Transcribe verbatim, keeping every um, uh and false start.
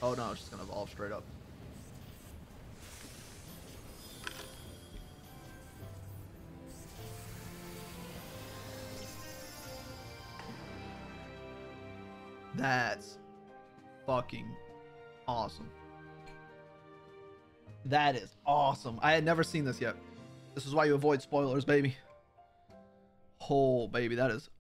Oh no, it's just gonna evolve straight up. That's fucking awesome. That is awesome. I had never seen this yet. This is why you avoid spoilers, baby. Oh, baby, that is